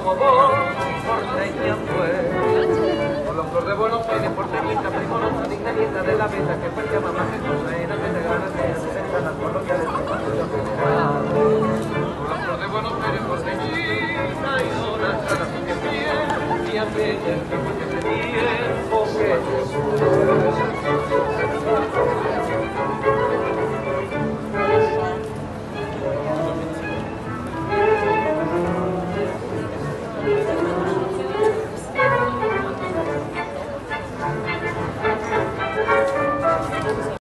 como vos, porteña fue. Por los flor de Buenos Aires, porteñita, primorosa, digna nieta de la beta que fue llamada Jesús, reina de la gran aldea, de las colonias de